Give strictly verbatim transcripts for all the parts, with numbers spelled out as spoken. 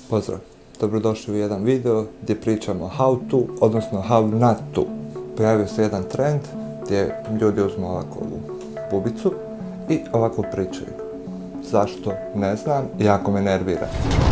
Pozdrav, dobrodošli u jedan video gdje pričamo how to, odnosno how not to. Pojavio se jedan trend gdje ljudi uzmu ovako ovu bubicu i ovako pričaju. Zašto? Ne znam, jako me nervira.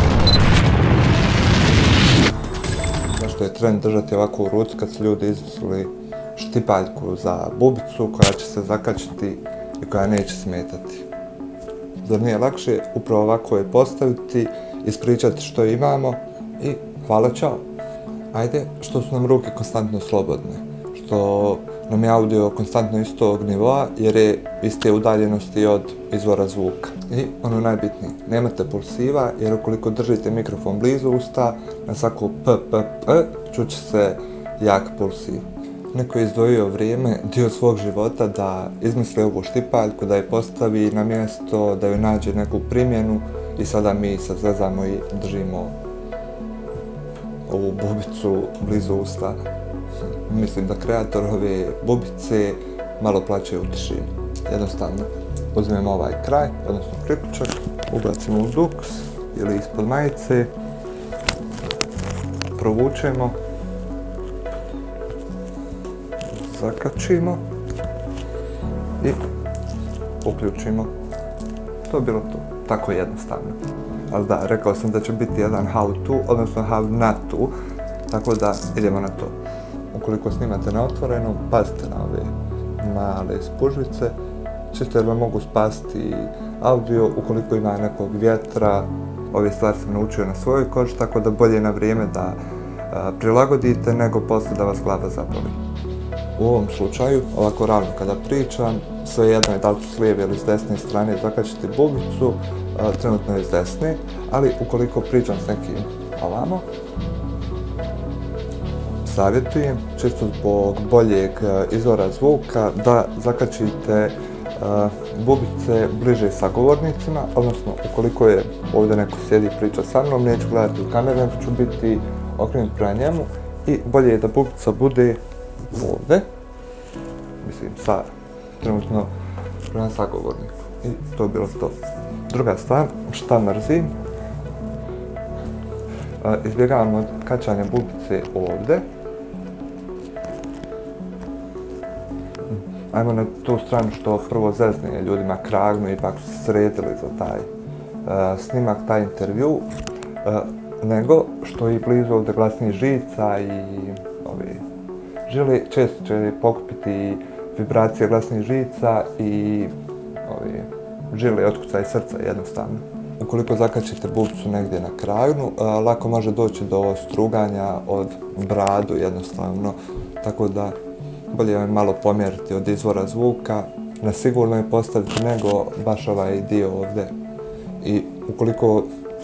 Zašto je trend držati ovako u ruci kad su ljudi izmislili štipaljku za bubicu koja će se zakačiti i koja neće smetati? Zar nije lakše upravo ovako je postaviti, ispričati što imamo i hvala, čao. Ajde, što su nam ruke konstantno slobodne, što nam je audio konstantno istog nivoa jer je iste udaljenosti od izvora zvuka. I ono najbitnije, nemate pulsiva jer ukoliko držite mikrofon blizu usta, na svaku p, p, p, čuće se jak pulsiv. Neko je izdvojio vrijeme, dio svog života da izmisli ovu štipaljku, da je postavi na mjesto, da joj nađe neku primjenu i sada mi se zezamo i držimo ovu bubicu blizu usta. Mislim da kreator ove bubice malo plaće u tišini. Jednostavno, uzmemo ovaj kraj, odnosno priključak, ubacimo u duks ili ispod majice, provučemo, zakačimo i uključimo. To je bilo to. Tako jednostavno. Ali da, rekao sam da će biti jedan how to, odnosno how not to, tako da idemo na to. Ukoliko snimate na otvorenom, pazite na ove male spužvice, čisto jer vam mogu spasti audio ukoliko ima nekog vjetra. Ove stvari sam naučio na svojoj koži, tako da bolje na vrijeme da a, prilagodite nego poslije da vas glava zaboli. U ovom slučaju, ovako ravno kada pričam, svejedno je da li ću s lijeve ili s desne strane zakačiti bubicu, a, trenutno je s desne, ali ukoliko pričam s nekim ovamo, savjetujem, čisto zbog boljeg izvora zvuka, da zakačite a, bubice bliže sagovornicima, odnosno ukoliko je ovdje neko sjedi i priča sa mnom, neću gledati u kameru, nego ću biti okrenut prema njemu i bolje je da bubica bude ovdje, mislim sa trenutno prema sagovorniku. I to je bilo to. Druga stvar, šta mrzim, izbjegavam od kačanja bubice ovdje. Ajmo na tu stranu što prvo zezne ljudima kragnu, ipak su se sredili za taj uh, snimak, taj intervju, uh, nego što i blizu ovdje glasnih žica i ovi žile, često će pokupiti vibracije glasnih žica i ovi žile otkucaj srca jednostavno. Ukoliko zakačite bubicu negdje na kragnu, uh, lako može doći do struganja od bradu jednostavno, tako da bolje je malo pomjeriti od izvora zvuka, na sigurno je postaviti nego baš ovaj dio ovdje. I ukoliko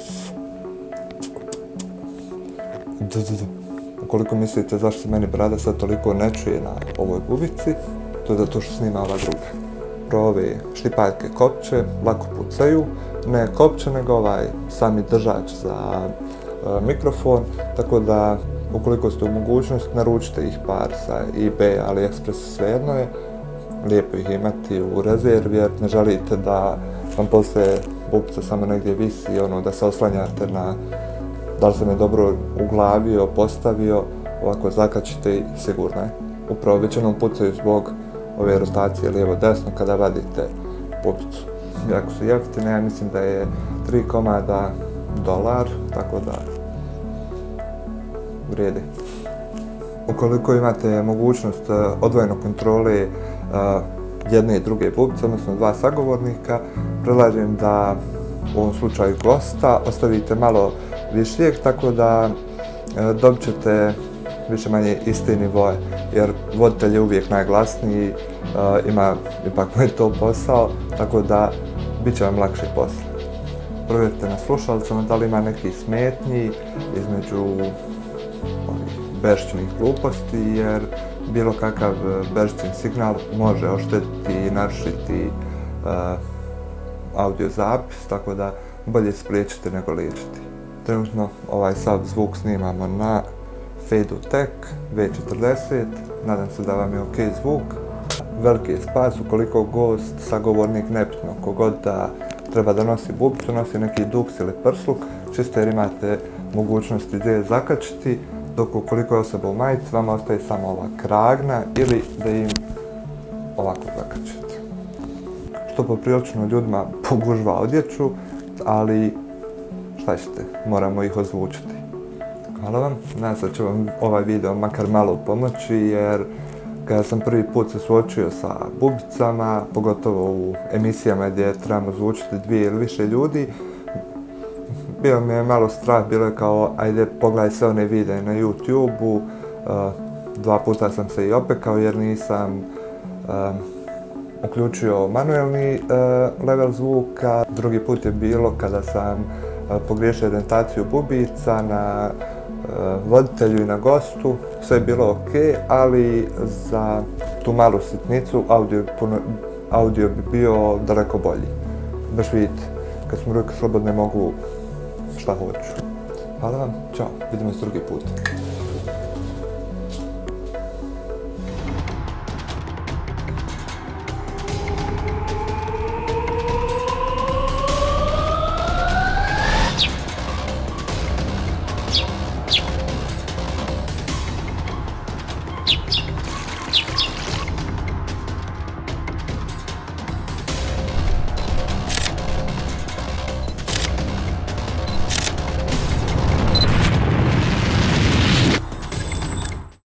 ukoliko mislite zašto se meni brada sad toliko ne čuje na ovoj bubici, to je zato što snima ova druga. Pro ove štipaljke kopče, lako pucaju, ne kopče nego ovaj sami držač za uh, mikrofon, tako da ukoliko ste u mogućnosti, naručite ih par sa eBay, AliExpress, svejedno je. Lijepo ih imati u rezervi jer ne želite da vam poslije bubica samo negdje visi, ono, da se oslanjate na da li sam je dobro uglavio, postavio, ovako zakačite i sigurno je. Upravo većinom pucaju zbog ove rotacije lijevo-desno kada vadite bubicu. Jako su jeftine, ja mislim da je tri komada dolar, tako da vrijedi. Ukoliko imate mogućnost odvojene kontrole jedne i druge bubice, odnosno dva sagovornika, predlažem da u ovom slučaju gosta ostavite malo višljeg, tako da dobit ćete više manje iste nivoje, jer voditelj je uvijek najglasniji, ima ipak moj to posao, tako da bit će vam lakše posle. Provjerite na slušalicama da li ima neki smetnji između bežičnih gluposti, jer bilo kakav bežični signal može oštetiti i narušiti uh, audio zapis, tako da bolje spriječiti nego liječiti. Trenutno ovaj sav zvuk snimamo na Fadotech V četrdeset, nadam se da vam je ok zvuk. Veliki je spas ukoliko gost, sagovornik, nebitno kogod da treba da nosi bubicu, nosi neki duks ili prsluk, čisto jer imate mogućnosti gdje je zakačiti, dok ukoliko je osoba u majici, vama ostaje samo ova kragna ili da im ovako zakačite. Što poprilično ljudima pogužva odjeću, ali šta ćete, moramo ih ozvučiti. Hvala vam, nadam se da će vam ovaj video makar malo pomoći, jer kada sam prvi put se suočio sa bubicama, pogotovo u emisijama gdje trebamo zvučiti dvije ili više ljudi, bio mi je malo strah, bilo je kao, ajde pogledaj sve one videe na YouTube-u, uh, dva puta sam se i opekao jer nisam uh, uključio manuelni uh, level zvuka. Drugi put je bilo kada sam uh, pogriješio orijentaciju bubica na uh, voditelju i na gostu. Sve je bilo ok, ali za tu malu sitnicu audio, puno, audio bi bio daleko bolji. Baš vidite, kad smo ruke slobodne mogu šta hoću. Hvala vam, čao, vidimo se drugi put.